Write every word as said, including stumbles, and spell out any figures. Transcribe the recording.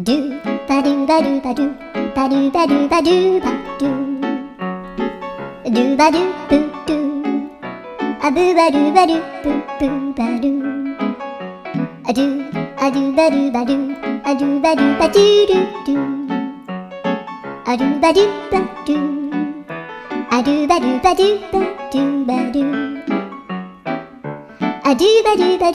ドゥバドゥバドゥバドゥバドゥバドゥバドゥバドゥドゥバドゥブドゥアブバドゥバドゥブブバドゥアドゥアドゥバドゥバドゥアドゥバドゥバドゥドゥドゥアドゥバドゥバドゥアドゥバドゥバドゥバドゥバドゥアドゥバドゥバドゥ